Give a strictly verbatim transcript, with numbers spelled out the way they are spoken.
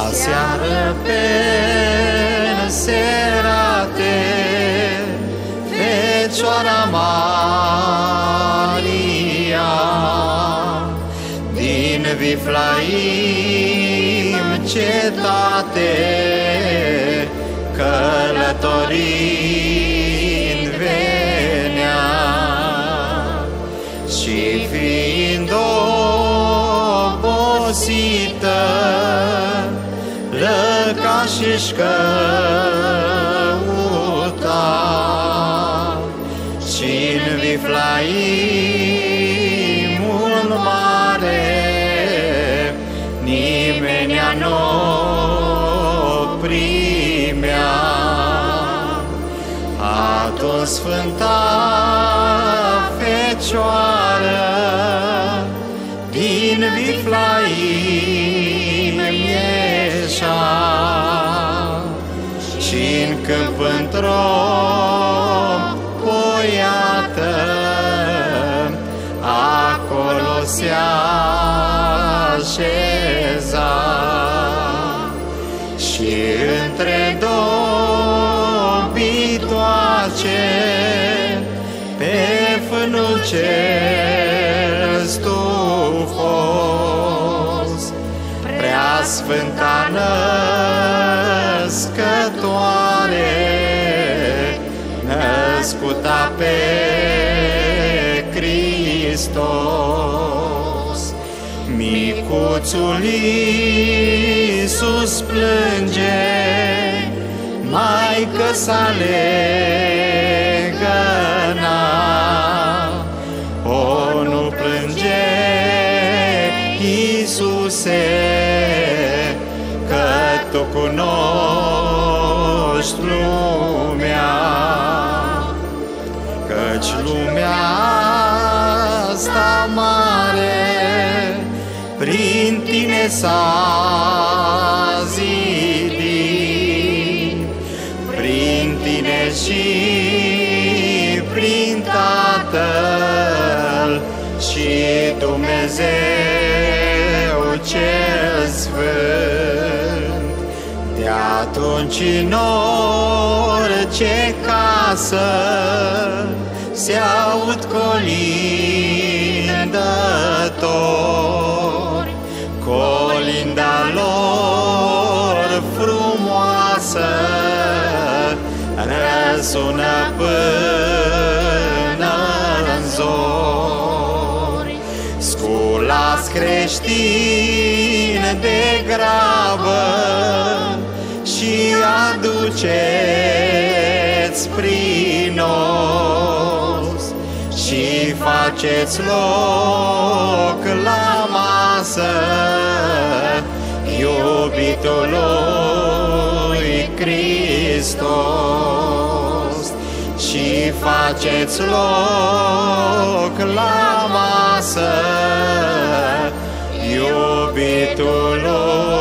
Aseară pe înserate, Fecioara Maria, din Viflaim cetate, călătorind venea, și fiind obosită, lăca și-și căuta, și-n Viflaimul mare nimenea n-o primea. Atunci Sfânta Fecioară din Viflaim ieșea, și-n câmp într-o poiată, acolo se așeza, și între două bitoace, pe fânul cel stufos, Prea Sfânta Născătoare, născuta pe Hristos. Micuțul Iisus plânge, Maică sa legăna. O, nu plânge, Iisuse, că Tu cunoști lumea, căci lumea asta mare prin Tine s-a zidit, prin Tine și prin Tatăl și Dumnezeu cel Sfânt. De atunci în orice casă se aud colindători, colinda lor frumoasă răsună până în zori. Sculați creștini de grabă și aduceți prinos, și faceți loc la masă iubitului Hristos, și faceți loc la masă iubitului